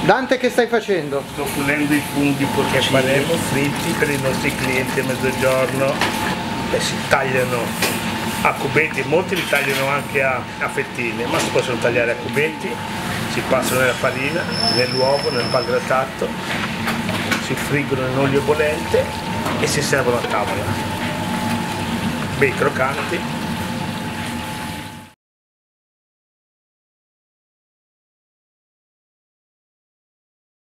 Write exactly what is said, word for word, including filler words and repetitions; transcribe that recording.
Dante, che stai facendo? Sto pulendo i funghi che faremo fritti per i nostri clienti a mezzogiorno e si tagliano a cubetti, molti li tagliano anche a, a fettine, ma si possono tagliare a cubetti, si passano nella farina, nell'uovo, nel pangrattato, si friggono in olio bollente e si servono a tavola. Bei croccanti.